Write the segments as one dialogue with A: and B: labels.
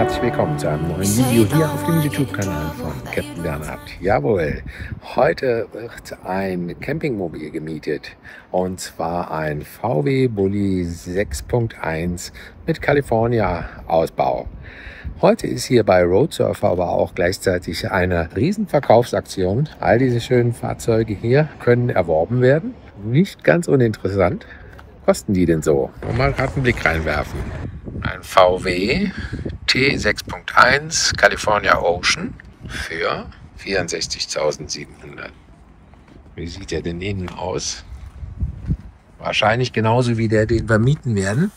A: herzlich willkommen zu einem neuen Video hier auf dem YouTube-Kanal von Captain Bernhard. Jawohl, heute wird ein Campingmobil gemietet und zwar ein VW Bulli 6.1 mit California-Ausbau. Heute ist hier bei Roadsurfer aber auch gleichzeitig eine Riesenverkaufsaktion. All diese schönen Fahrzeuge hier können erworben werden. Nicht ganz uninteressant. Was kosten die denn so? Mal gerade einen Blick reinwerfen. Ein VW T6.1 California Ocean für 64.700. Wie sieht der denn innen aus? Wahrscheinlich genauso wie der, den wir mieten werden.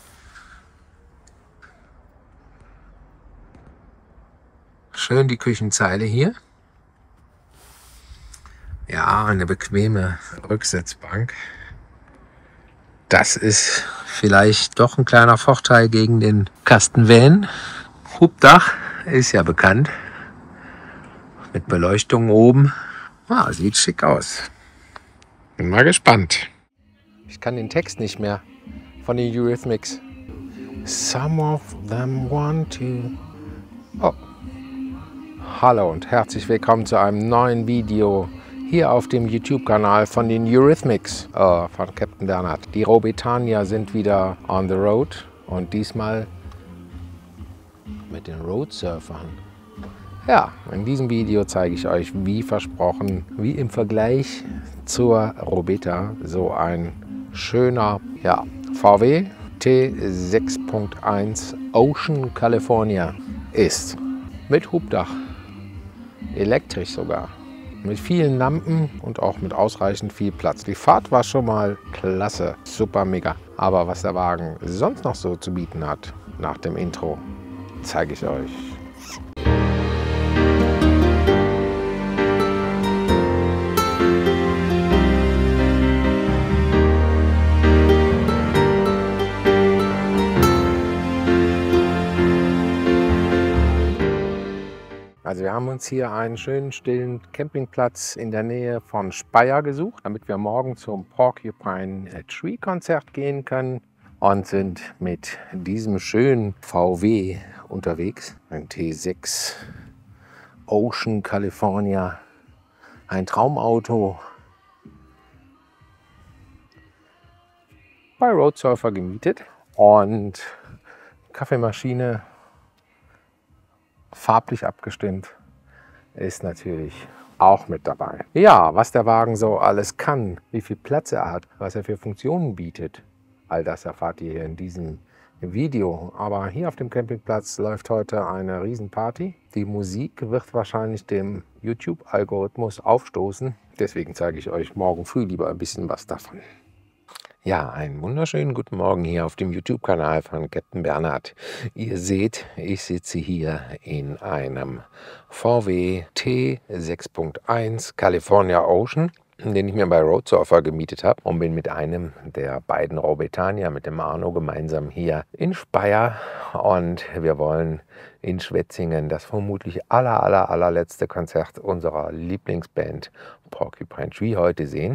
A: Schön die Küchenzeile hier. Ja, eine bequeme Rücksitzbank. Das ist vielleicht doch ein kleiner Vorteil gegen den Kastenvan. Hubdach ist ja bekannt. Mit Beleuchtung oben. Ah, sieht schick aus. Bin mal gespannt. Ich kann den Text nicht mehr von den Eurythmics. Some of them want to... Oh. Hallo und herzlich willkommen zu einem neuen Video hier auf dem YouTube-Kanal von den Eurythmics von Captain Bernhard. Die Robetania sind wieder on the road und diesmal mit den Roadsurfern. Ja, in diesem Video zeige ich euch, wie versprochen, wie im Vergleich zur Robeta so ein schöner VW T6.1 Ocean California ist. Mit Hubdach, elektrisch sogar. Mit vielen Lampen und auch mit ausreichend viel Platz. Die Fahrt war schon mal klasse, super mega. Aber was der Wagen sonst noch so zu bieten hat, nach dem Intro, zeige ich euch. Also wir haben uns hier einen schönen, stillen Campingplatz in der Nähe von Speyer gesucht, damit wir morgen zum Porcupine Tree Konzert gehen können und sind mit diesem schönen VW unterwegs. Ein T6 Ocean California, ein Traumauto. Bei Roadsurfer gemietet und Kaffeemaschine, farblich abgestimmt, ist natürlich auch mit dabei. Ja, was der Wagen so alles kann, wie viel Platz er hat, was er für Funktionen bietet, all das erfahrt ihr hier in diesem Video. Aber hier auf dem Campingplatz läuft heute eine Riesenparty. Die Musik wird wahrscheinlich dem YouTube-Algorithmus aufstoßen. Deswegen zeige ich euch morgen früh lieber ein bisschen was davon. Ja, einen wunderschönen guten Morgen hier auf dem YouTube-Kanal von Captain Bernhard. Ihr seht, ich sitze hier in einem VW T6.1 California Ocean, den ich mir bei Roadsurfer gemietet habe und bin mit einem der beiden Robetania, mit dem Arno, gemeinsam hier in Speyer. Und wir wollen in Schwetzingen das vermutlich allerletzte Konzert unserer Lieblingsband Porcupine Tree heute sehen.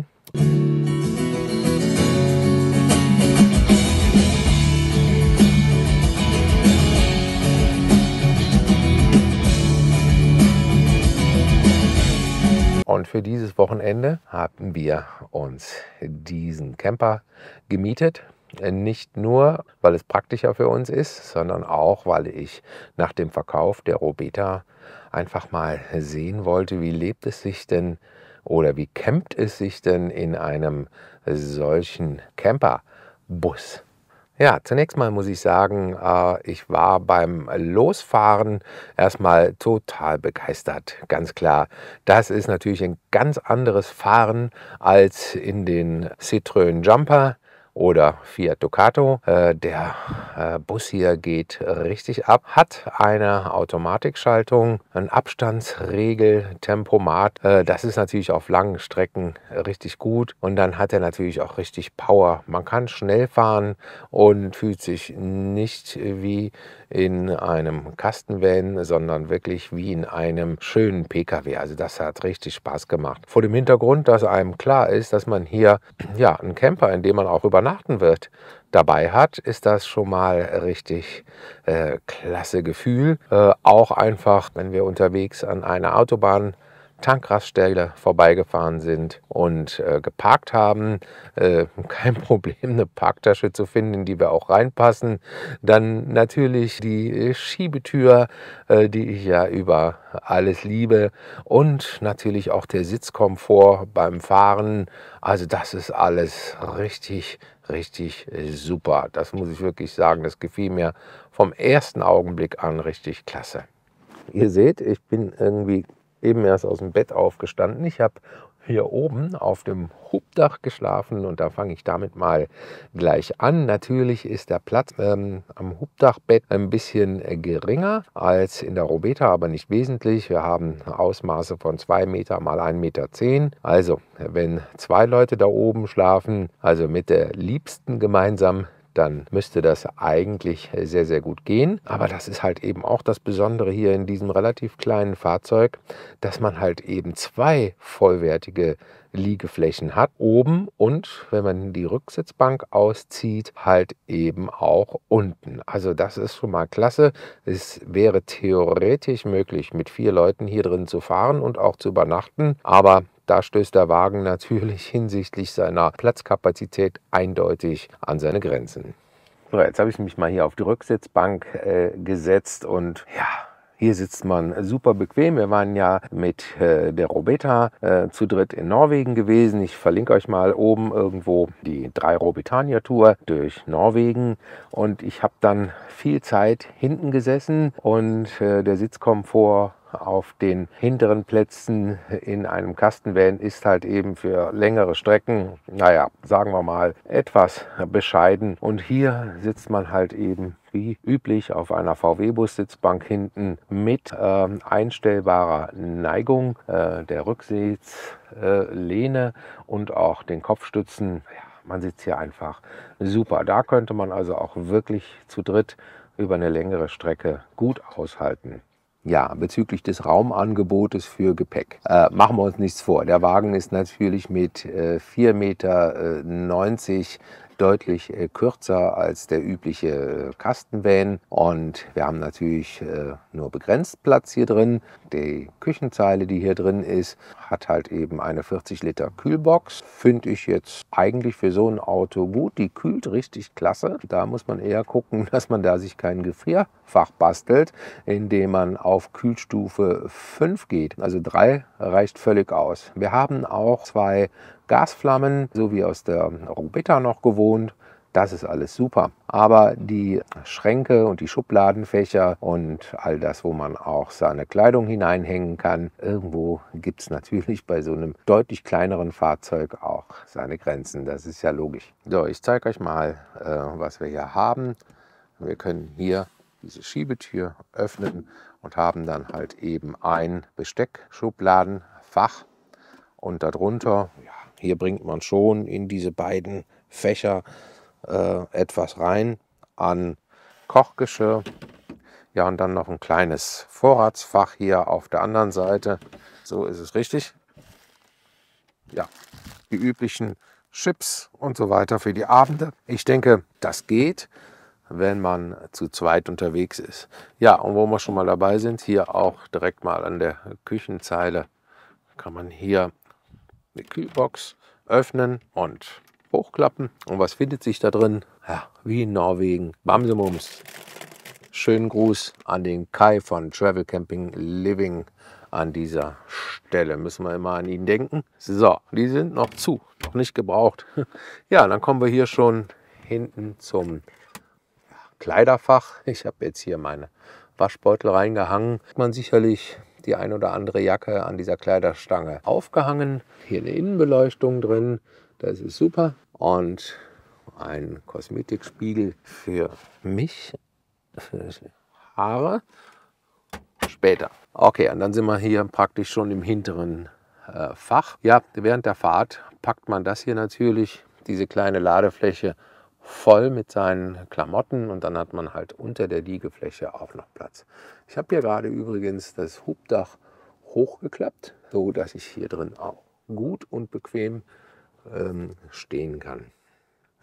A: Und für dieses Wochenende haben wir uns diesen Camper gemietet. Nicht nur, weil es praktischer für uns ist, sondern auch, weil ich nach dem Verkauf der Robeta einfach mal sehen wollte, wie lebt es sich denn oder wie campt es sich denn in einem solchen Camperbus. Ja, zunächst mal muss ich sagen, ich war beim Losfahren erstmal total begeistert. Ganz klar, das ist natürlich ein ganz anderes Fahren als in den Citroën Jumper oder Fiat Ducato. Der Bus hier geht richtig ab, hat eine Automatikschaltung, ein Abstandsregel, Tempomat. Das ist natürlich auf langen Strecken richtig gut und dann hat er natürlich auch richtig Power. Man kann schnell fahren und fühlt sich nicht wie in einem Kastenvan, sondern wirklich wie in einem schönen PKW. Also das hat richtig Spaß gemacht. Vor dem Hintergrund, dass einem klar ist, dass man hier einen Camper, in dem man auch übernachtet, übernachten wird, dabei hat, ist das schon mal richtig klasse Gefühl. Auch einfach, wenn wir unterwegs an einer Tankraststelle vorbeigefahren sind und geparkt haben, kein Problem, eine Parktasche zu finden, in die wir auch reinpassen. Dann natürlich die Schiebetür, die ich ja über alles liebe, und natürlich auch der Sitzkomfort beim Fahren. Also das ist alles richtig, richtig super. Das muss ich wirklich sagen, das gefiel mir vom ersten Augenblick an richtig klasse. Ihr seht, ich bin irgendwie eben erst aus dem Bett aufgestanden. Ich habe hier oben auf dem Hubdach geschlafen und da fange ich damit mal gleich an. Natürlich ist der Platz am Hubdachbett ein bisschen geringer als in der Robeta, aber nicht wesentlich. Wir haben Ausmaße von 2 Meter mal 1,10 Meter. Also, wenn 2 Leute da oben schlafen, also mit der Liebsten gemeinsam, dann müsste das eigentlich sehr, sehr gut gehen. Aber das ist halt eben auch das Besondere hier in diesem relativ kleinen Fahrzeug, dass man halt eben 2 vollwertige Liegeflächen hat, oben und, wenn man die Rücksitzbank auszieht, halt eben auch unten. Also das ist schon mal klasse. Es wäre theoretisch möglich, mit 4 Leuten hier drin zu fahren und auch zu übernachten, aber da stößt der Wagen natürlich hinsichtlich seiner Platzkapazität eindeutig an seine Grenzen. So, jetzt habe ich mich mal hier auf die Rücksitzbank gesetzt und ja, hier sitzt man super bequem. Wir waren ja mit der Robeta zu dritt in Norwegen gewesen. Ich verlinke euch mal oben irgendwo die 3 Robetania Tour durch Norwegen. Und ich habe dann viel Zeit hinten gesessen und der Sitzkomfort auf den hinteren Plätzen in einem Kastenvan ist halt eben für längere Strecken, naja, sagen wir mal, etwas bescheiden. Und hier sitzt man halt eben wie üblich auf einer VW-Bus-Sitzbank hinten mit einstellbarer Neigung der Rücksitzlehne und auch den Kopfstützen. Ja, man sitzt hier einfach super. Da könnte man also auch wirklich zu dritt über eine längere Strecke gut aushalten. Ja, bezüglich des Raumangebotes für Gepäck. Machen wir uns nichts vor. Der Wagen ist natürlich mit 4,90 Meter deutlich kürzer als der übliche Kastenvan. Und wir haben natürlich nur begrenzt Platz hier drin. Die Küchenzeile, die hier drin ist, hat halt eben eine 40 Liter Kühlbox. Finde ich jetzt eigentlich für so ein Auto gut. Die kühlt richtig klasse. Da muss man eher gucken, dass man da sich kein Gefrierfach bastelt, indem man auf Kühlstufe 5 geht. Also 3 reicht völlig aus. Wir haben auch 2 Gasflammen, so wie aus der Robeta noch gewohnt. Das ist alles super. Aber die Schränke und die Schubladenfächer und all das, wo man auch seine Kleidung hineinhängen kann, irgendwo gibt es natürlich bei so einem deutlich kleineren Fahrzeug auch seine Grenzen. Das ist ja logisch. So, ich zeige euch mal, was wir hier haben. Wir können hier diese Schiebetür öffnen und haben dann halt eben ein Besteckschubladenfach. Und darunter, ja, hier bringt man schon in diese beiden Fächer etwas rein an Kochgeschirr. Ja, und dann noch ein kleines Vorratsfach hier auf der anderen Seite. So ist es richtig. Ja, die üblichen Chips und so weiter für die Abende. Ich denke, das geht, wenn man zu zweit unterwegs ist. Ja, und wo wir schon mal dabei sind, hier auch direkt mal an der Küchenzeile kann man hier die Kühlbox öffnen und hochklappen. Und was findet sich da drin? Ja, wie in Norwegen. Bamsemums. Schönen Gruß an den Kai von Travel Camping Living an dieser Stelle. Müssen wir immer an ihn denken. So, die sind noch zu, noch nicht gebraucht. Ja, dann kommen wir hier schon hinten zum Kleiderfach. Ich habe jetzt hier meine Waschbeutel reingehangen. Man sicherlich die ein oder andere Jacke an dieser Kleiderstange aufgehangen. Hier eine Innenbeleuchtung drin, das ist super. Und ein Kosmetikspiegel für mich, für Haare, später. Okay, und dann sind wir hier praktisch schon im hinteren Fach. Ja, während der Fahrt packt man das hier natürlich, diese kleine Ladefläche, voll mit seinen Klamotten und dann hat man halt unter der Liegefläche auch noch Platz. Ich habe hier gerade übrigens das Hubdach hochgeklappt, so dass ich hier drin auch gut und bequem stehen kann.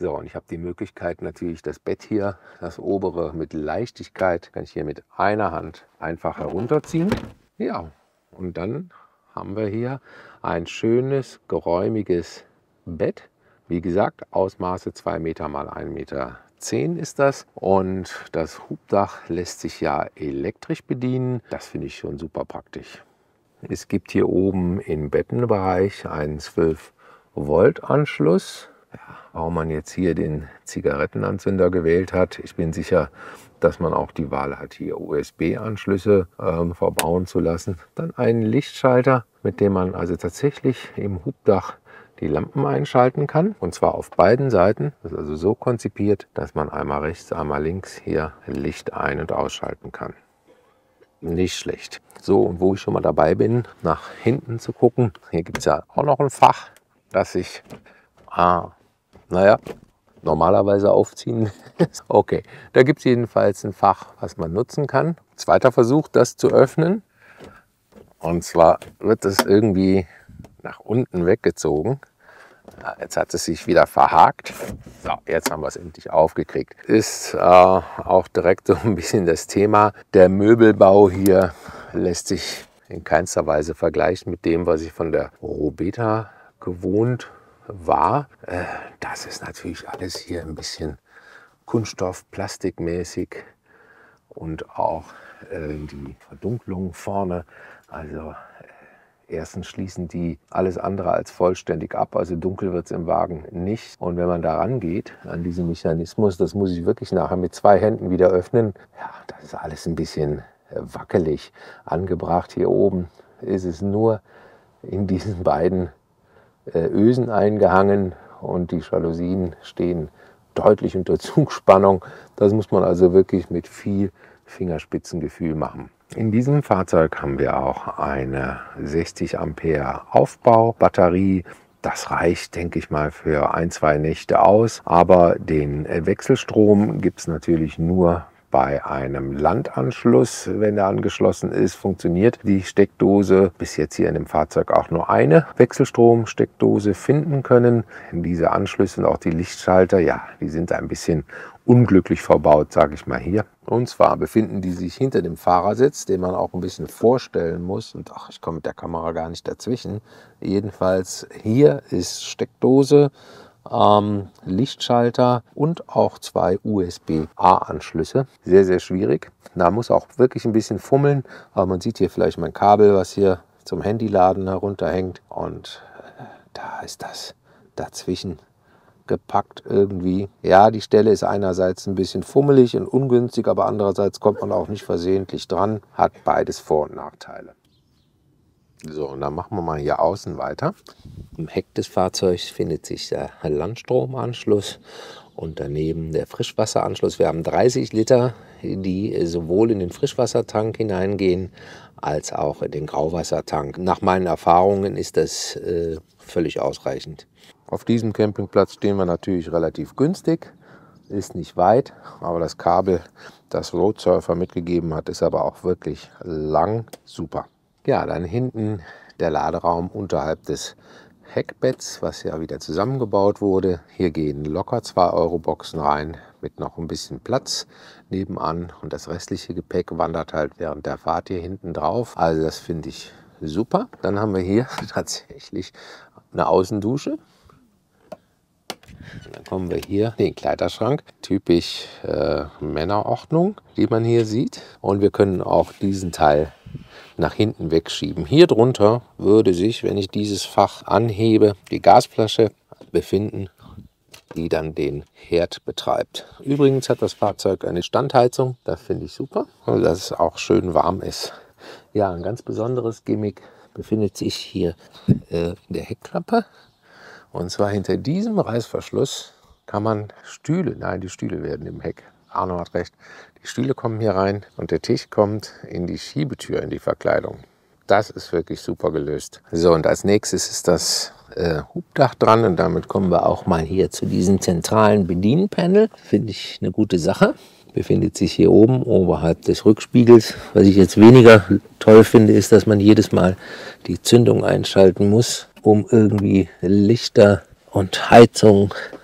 A: So, und ich habe die Möglichkeit natürlich das Bett hier, das obere mit Leichtigkeit, kann ich hier mit einer Hand einfach herunterziehen. Ja, und dann haben wir hier ein schönes, geräumiges Bett. Wie gesagt, Ausmaße 2 Meter mal 1,10 Meter ist das. Und das Hubdach lässt sich ja elektrisch bedienen. Das finde ich schon super praktisch. Es gibt hier oben im Bettenbereich einen 12-Volt-Anschluss. Ja, warum man jetzt hier den Zigarettenanzünder gewählt hat. Ich bin sicher, dass man auch die Wahl hat, hier USB-Anschlüsse verbauen zu lassen. Dann einen Lichtschalter, mit dem man also tatsächlich im Hubdach die Lampen einschalten kann. Und zwar auf beiden Seiten. Das ist also so konzipiert, dass man einmal rechts, einmal links hier Licht ein- und ausschalten kann. Nicht schlecht. So, und wo ich schon mal dabei bin, nach hinten zu gucken. Hier gibt es ja auch noch ein Fach, das ich naja, normalerweise aufziehen. Okay, da gibt es jedenfalls ein Fach, was man nutzen kann. Zweiter Versuch, das zu öffnen. Und zwar wird es irgendwie nach unten weggezogen. Ja, jetzt hat es sich wieder verhakt. So, jetzt haben wir es endlich aufgekriegt. Ist auch direkt so ein bisschen das Thema. Der Möbelbau hier lässt sich in keinster Weise vergleichen mit dem, was ich von der Robeta gewohnt war. Das ist natürlich alles hier ein bisschen Kunststoff, plastikmäßig und auch die Verdunklung vorne. Also erstens schließen die alles andere als vollständig ab, also dunkel wird es im Wagen nicht. Und wenn man da rangeht an diesen Mechanismus, das muss ich wirklich nachher mit 2 Händen wieder öffnen. Ja, das ist alles ein bisschen wackelig angebracht. Hier oben ist es nur in diesen beiden Ösen eingehangen und die Jalousien stehen deutlich unter Zugspannung. Das muss man also wirklich mit viel Fingerspitzengefühl machen. In diesem Fahrzeug haben wir auch eine 60 Ampere Aufbaubatterie. Das reicht, denke ich mal, für 1, 2 Nächte aus. Aber den Wechselstrom gibt es natürlich nur bei einem Landanschluss. Wenn er angeschlossen ist, funktioniert die Steckdose. Bis jetzt hier in dem Fahrzeug auch nur eine Wechselstromsteckdose finden können. Diese Anschlüsse und auch die Lichtschalter, ja, die sind ein bisschen unglücklich verbaut, sage ich mal hier. Und zwar befinden die sich hinter dem Fahrersitz, den man auch ein bisschen vorstellen muss. Und ach, ich komme mit der Kamera gar nicht dazwischen. Jedenfalls hier ist Steckdose, Lichtschalter und auch 2 USB-A-Anschlüsse. Sehr, sehr schwierig. Da muss auch wirklich ein bisschen fummeln. Aber man sieht hier vielleicht mein Kabel, was hier zum Handyladen herunterhängt. Und da ist das dazwischen gepackt irgendwie. Ja, die Stelle ist einerseits ein bisschen fummelig und ungünstig, aber andererseits kommt man auch nicht versehentlich dran. Hat beides Vor- und Nachteile. So, und dann machen wir mal hier außen weiter. Im Heck des Fahrzeugs findet sich der Landstromanschluss und daneben der Frischwasseranschluss. Wir haben 30 Liter, die sowohl in den Frischwassertank hineingehen, als auch in den Grauwassertank. Nach meinen Erfahrungen ist das völlig ausreichend. Auf diesem Campingplatz stehen wir natürlich relativ günstig, ist nicht weit, aber das Kabel, das Roadsurfer mitgegeben hat, ist aber auch wirklich lang, super. Ja, dann hinten der Laderaum unterhalb des Heckbetts, was ja wieder zusammengebaut wurde. Hier gehen locker 2-Euro-Boxen rein mit noch ein bisschen Platz nebenan und das restliche Gepäck wandert halt während der Fahrt hier hinten drauf. Also das finde ich super. Dann haben wir hier tatsächlich eine Außendusche. Dann kommen wir hier in den Kleiderschrank, typisch Männerordnung, die man hier sieht. Und wir können auch diesen Teil nach hinten wegschieben. Hier drunter würde sich, wenn ich dieses Fach anhebe, die Gasflasche befinden, die dann den Herd betreibt. Übrigens hat das Fahrzeug eine Standheizung, das finde ich super, dass es auch schön warm ist. Ja, ein ganz besonderes Gimmick befindet sich hier in der Heckklappe. Und zwar hinter diesem Reißverschluss kann man Stühle, nein, die Stühle werden im Heck. Arno hat recht. Die Stühle kommen hier rein und der Tisch kommt in die Schiebetür, in die Verkleidung. Das ist wirklich super gelöst. So, und als nächstes ist das Hubdach dran und damit kommen wir auch mal hier zu diesem zentralen Bedienpanel. Finde ich eine gute Sache. Befindet sich hier oben oberhalb des Rückspiegels. Was ich jetzt weniger toll finde, ist, dass man jedes Mal die Zündung einschalten muss, um irgendwie Lichter und Heizung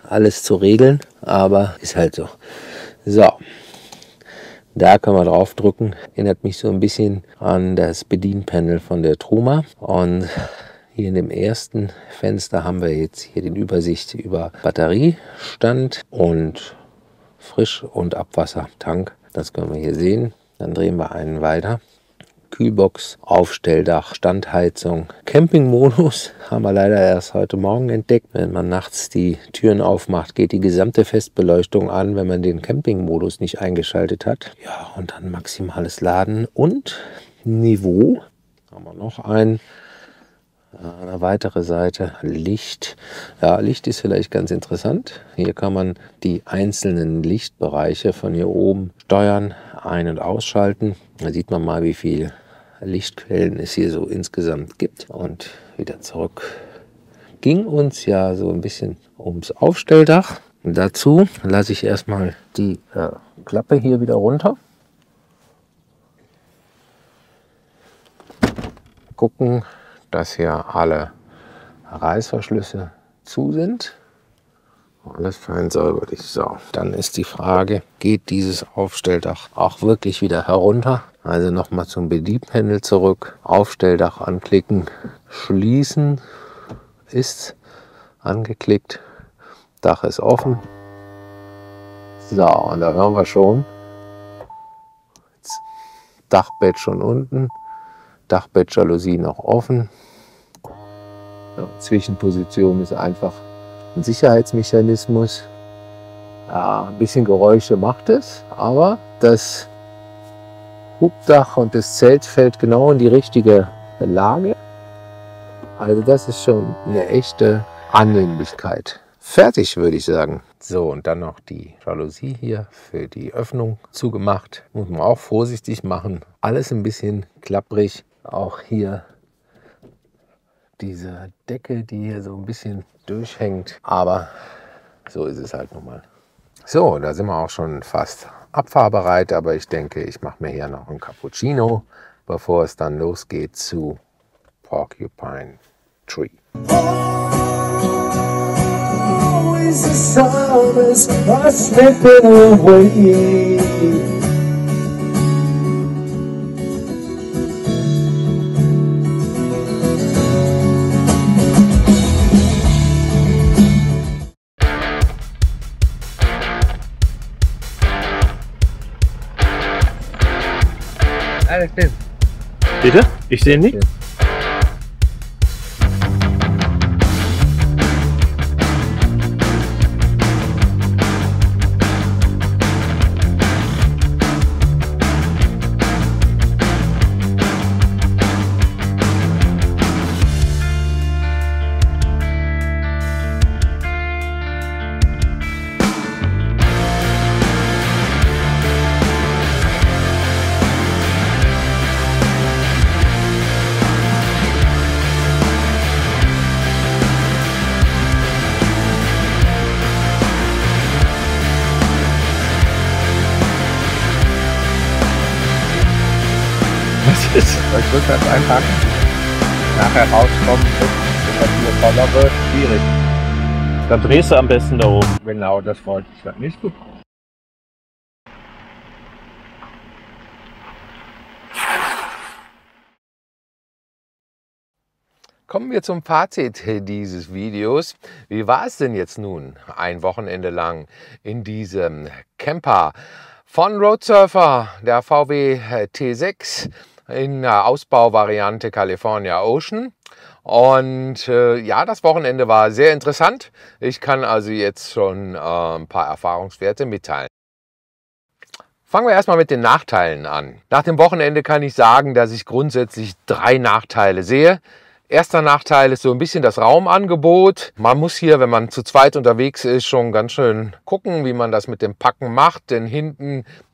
A: alles zu regeln, aber ist halt so. So, da können wir drauf drücken. Erinnert mich so ein bisschen an das Bedienpanel von der Truma. Und hier in dem ersten Fenster haben wir jetzt hier die Übersicht über Batteriestand und Frisch- und Abwassertank. Das können wir hier sehen. Dann drehen wir einen weiter. Kühlbox, Aufstelldach, Standheizung, Campingmodus haben wir leider erst heute Morgen entdeckt. Wenn man nachts die Türen aufmacht, geht die gesamte Festbeleuchtung an, wenn man den Campingmodus nicht eingeschaltet hat. Ja, und dann maximales Laden und Niveau. Haben wir noch eine weitere Seite, Licht. Ja, Licht ist vielleicht ganz interessant. Hier kann man die einzelnen Lichtbereiche von hier oben steuern, ein- und ausschalten. Da sieht man mal, wie viel Lichtquellen es hier so insgesamt gibt. Und wieder zurück. Ging uns ja so ein bisschen ums Aufstelldach. Dazu lasse ich erstmal die Klappe hier wieder runter. Gucken, dass hier alle Reißverschlüsse zu sind. Alles fein säuberlich. So, dann ist die Frage, geht dieses Aufstelldach auch wirklich wieder herunter? Also nochmal zum Bedienpanel zurück. Aufstelldach anklicken, schließen, ist angeklickt. Dach ist offen. So, und da hören wir schon. Jetzt Dachbett schon unten. Dachbettjalousie noch offen. Ja, Zwischenposition ist einfach ein Sicherheitsmechanismus. Ja, ein bisschen Geräusche macht es, aber das Hubdach und das Zelt fällt genau in die richtige Lage. Also das ist schon eine echte Annehmlichkeit. Fertig, würde ich sagen. So, und dann noch die Jalousie hier für die Öffnung zugemacht. Muss man auch vorsichtig machen. Alles ein bisschen klapprig. Auch hier diese Decke, die hier so ein bisschen durchhängt. Aber so ist es halt nun mal. So, da sind wir auch schon fast abfahrbereit. Aber ich denke, ich mache mir hier noch einen Cappuccino, bevor es dann losgeht zu Porcupine Tree. Always the summers are slipping away. Alles stimmt.
B: Bitte? Ich sehe nicht.
A: Ich würde das einpacken. Nachher rauskommen, wenn das hier voller wird, schwierig.
B: Dann drehst du am besten da oben.
A: Genau, das wollte ich dann nicht gut. Kommen wir zum Fazit dieses Videos. Wie war es denn jetzt nun ein Wochenende lang in diesem Camper von Roadsurfer, der VW T6 in der Ausbauvariante California Ocean? Und ja, das Wochenende war sehr interessant. Ich kann also jetzt schon ein paar Erfahrungswerte mitteilen. Fangen wir erstmal mit den Nachteilen an. Nach dem Wochenende kann ich sagen, dass ich grundsätzlich 3 Nachteile sehe. Erster Nachteil ist so ein bisschen das Raumangebot. Man muss hier, wenn man zu zweit unterwegs ist, schon ganz schön gucken, wie man das mit dem Packen macht. Denn hinten,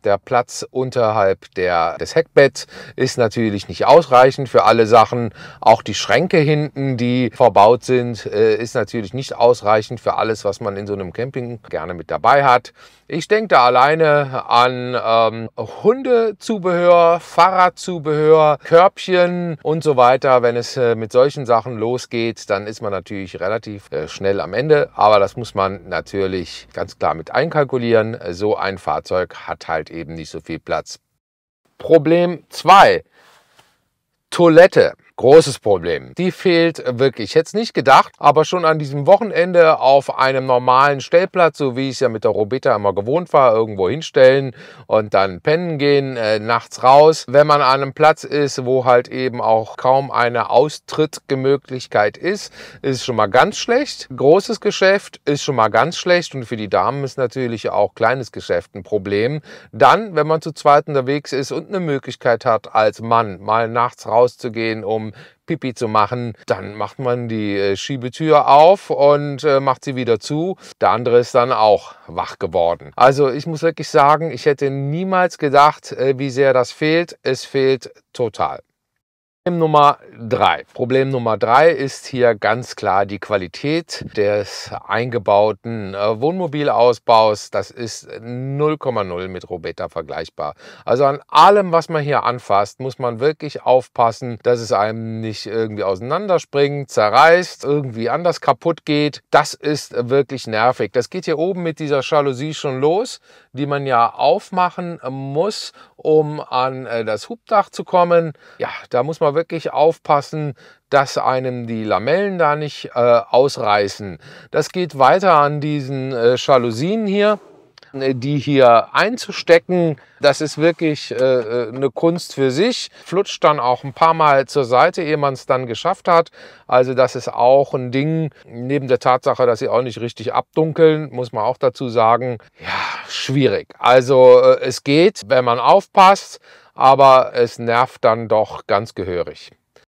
A: Der Platz unterhalb des Heckbetts ist natürlich nicht ausreichend für alle Sachen. Auch die Schränke hinten, die verbaut sind, ist natürlich nicht ausreichend für alles, was man in so einem Camping gerne mit dabei hat. Ich denke da alleine an Hundezubehör, Fahrradzubehör, Körbchen und so weiter. Wenn es mit solchen Sachen losgeht, dann ist man natürlich relativ schnell am Ende. Aber das muss man natürlich ganz klar mit einkalkulieren. So ein Fahrzeug hat halt eben nicht so viel Platz. Problem 2. Toilette. Großes Problem. Die fehlt wirklich. Ich hätte es nicht gedacht, aber schon an diesem Wochenende auf einem normalen Stellplatz, so wie ich es ja mit der Robeta immer gewohnt war, irgendwo hinstellen und dann pennen gehen, nachts raus. Wenn man an einem Platz ist, wo halt eben auch kaum eine Austrittmöglichkeit ist schon mal ganz schlecht. Großes Geschäft ist schon mal ganz schlecht und für die Damen ist natürlich auch kleines Geschäft ein Problem. Dann, wenn man zu zweit unterwegs ist und eine Möglichkeit hat, als Mann mal nachts rauszugehen, um Pipi zu machen, dann macht man die Schiebetür auf und macht sie wieder zu. Der andere ist dann auch wach geworden. Also ich muss wirklich sagen, ich hätte niemals gedacht, wie sehr das fehlt. Es fehlt total. Problem Nummer 3 ist hier ganz klar die Qualität des eingebauten Wohnmobilausbaus. Das ist 0,0 mit Robeta vergleichbar. Also an allem, was man hier anfasst, muss man wirklich aufpassen, dass es einem nicht irgendwie auseinanderspringt, zerreißt, irgendwie anders kaputt geht. Das ist wirklich nervig. Das geht hier oben mit dieser Jalousie schon los, die man ja aufmachen muss, um an das Hubdach zu kommen. Ja, da muss man wirklich aufpassen, dass einem die Lamellen da nicht ausreißen. Das geht weiter an diesen Jalousien hier, die hier einzustecken. Das ist wirklich eine Kunst für sich. Flutscht dann auch ein paar Mal zur Seite, ehe man es dann geschafft hat. Also das ist auch ein Ding, neben der Tatsache, dass sie auch nicht richtig abdunkeln, muss man auch dazu sagen, ja, schwierig. Also es geht, wenn man aufpasst, aber es nervt dann doch ganz gehörig.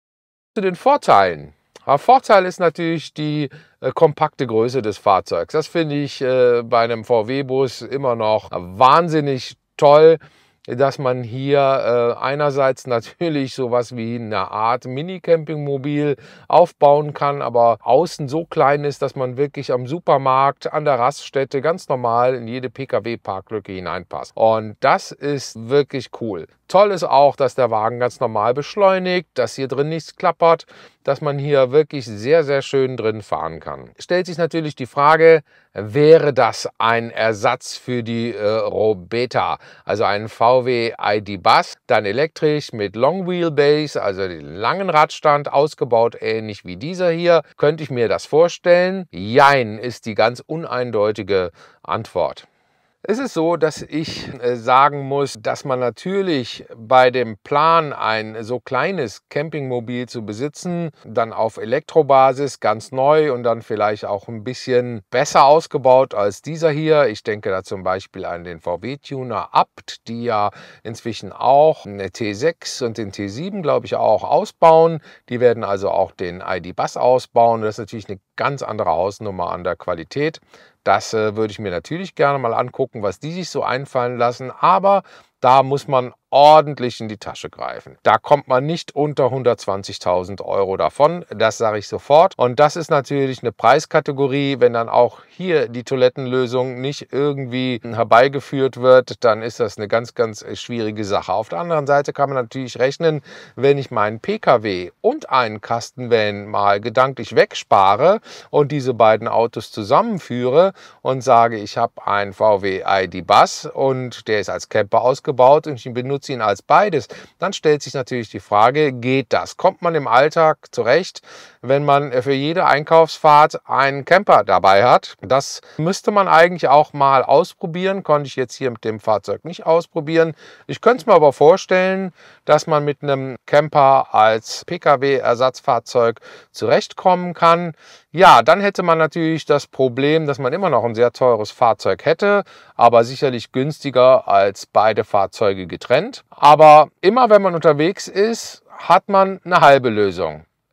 A: Zu den Vorteilen. Der Vorteil ist natürlich die kompakte Größe des Fahrzeugs. Das finde ich bei einem VW-Bus immer noch wahnsinnig toll, dass man hier einerseits natürlich sowas wie eine Art Mini-Campingmobil aufbauen kann, aber außen so klein ist, dass man wirklich am Supermarkt, an der Raststätte ganz normal in jede Pkw-Parklücke hineinpasst. Und das ist wirklich cool. Toll ist auch, dass der Wagen ganz normal beschleunigt, dass hier drin nichts klappert, dass man hier wirklich sehr, sehr schön drin fahren kann. Stellt sich natürlich die Frage, wäre das ein Ersatz für die Robeta, also einen VW ID Bus, dann elektrisch mit Long Wheelbase, also den langen Radstand, ausgebaut ähnlich wie dieser hier? Könnte ich mir das vorstellen? Jein ist die ganz uneindeutige Antwort. Es ist so, dass ich sagen muss, dass man natürlich bei dem Plan, ein so kleines Campingmobil zu besitzen, dann auf Elektrobasis ganz neu und dann vielleicht auch ein bisschen besser ausgebaut als dieser hier. Ich denke da zum Beispiel an den VW-Tuner Abt, die ja inzwischen auch eine T6 und den T7, glaube ich, auch ausbauen. Die werden also auch den ID Bus ausbauen. Das ist natürlich eine ganz andere Hausnummer an der Qualität. Das würde ich mir natürlich gerne mal angucken, was die sich so einfallen lassen. Aber da muss man ordentlich in die Tasche greifen. Da kommt man nicht unter 120.000 Euro davon, das sage ich sofort. Und das ist natürlich eine Preiskategorie, wenn dann auch hier die Toilettenlösung nicht irgendwie herbeigeführt wird, dann ist das eine ganz, ganz schwierige Sache. Auf der anderen Seite kann man natürlich rechnen, wenn ich meinen Pkw und einen Kastenvan mal gedanklich wegspare und diese beiden Autos zusammenführe und sage, ich habe einen VW ID Bus und der ist als Camper ausgebaut und ich benutze ihn als beides, dann stellt sich natürlich die Frage, geht das? Kommt man im Alltag zurecht, wenn man für jede Einkaufsfahrt einen Camper dabei hat? Das müsste man eigentlich auch mal ausprobieren, konnte ich jetzt hier mit dem Fahrzeug nicht ausprobieren. Ich könnte es mir aber vorstellen, dass man mit einem Camper als Pkw-Ersatzfahrzeug zurechtkommen kann. Ja, dann hätte man natürlich das Problem, dass man immer noch ein sehr teures Fahrzeug hätte, aber sicherlich günstiger als beide Fahrzeuge getrennt. Aber immer wenn man unterwegs ist, hat man eine halbe Lösung.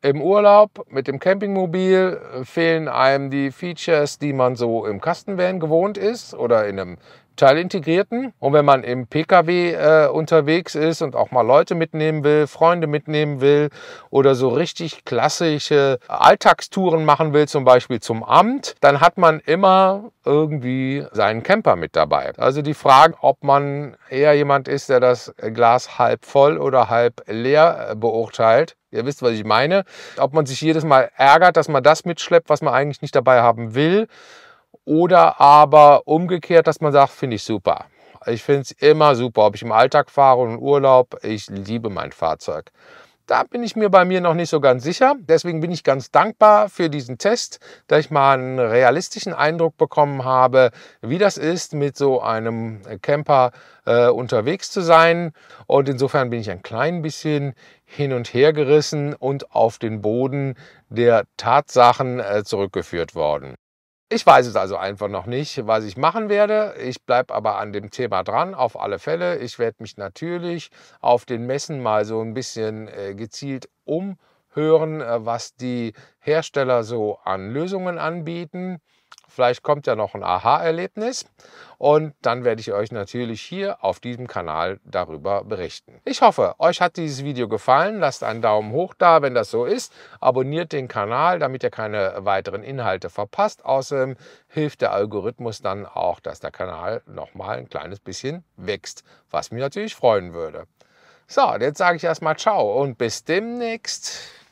A: Im Urlaub mit dem Campingmobil fehlen einem die Features, die man so im Kastenvan gewohnt ist oder in einem teilintegrierten. Und wenn man im Pkw unterwegs ist und auch mal Leute mitnehmen will, Freunde mitnehmen will oder so richtig klassische Alltagstouren machen will, zum Beispiel zum Amt, dann hat man immer irgendwie seinen Camper mit dabei. Also die Frage, ob man eher jemand ist, der das Glas halb voll oder halb leer beurteilt. Ihr wisst, was ich meine. Ob man sich jedes Mal ärgert, dass man das mitschleppt, was man eigentlich nicht dabei haben will. Oder aber umgekehrt, dass man sagt, finde ich super. Ich finde es immer super, ob ich im Alltag fahre und im Urlaub. Ich liebe mein Fahrzeug. Da bin ich mir bei mir noch nicht so ganz sicher. Deswegen bin ich ganz dankbar für diesen Test, dass ich mal einen realistischen Eindruck bekommen habe, wie das ist, mit so einem Camper unterwegs zu sein. Und insofern bin ich ein klein bisschen hin und her gerissen und auf den Boden der Tatsachen zurückgeführt worden. Ich weiß es also einfach noch nicht, was ich machen werde. Ich bleibe aber an dem Thema dran, auf alle Fälle. Ich werde mich natürlich auf den Messen mal so ein bisschen gezielt umhören, was die Hersteller so an Lösungen anbieten. Vielleicht kommt ja noch ein Aha-Erlebnis und dann werde ich euch natürlich hier auf diesem Kanal darüber berichten. Ich hoffe, euch hat dieses Video gefallen. Lasst einen Daumen hoch da, wenn das so ist. Abonniert den Kanal, damit ihr keine weiteren Inhalte verpasst. Außerdem hilft der Algorithmus dann auch, dass der Kanal nochmal ein kleines bisschen wächst, was mich natürlich freuen würde. So, jetzt sage ich erstmal ciao und bis demnächst.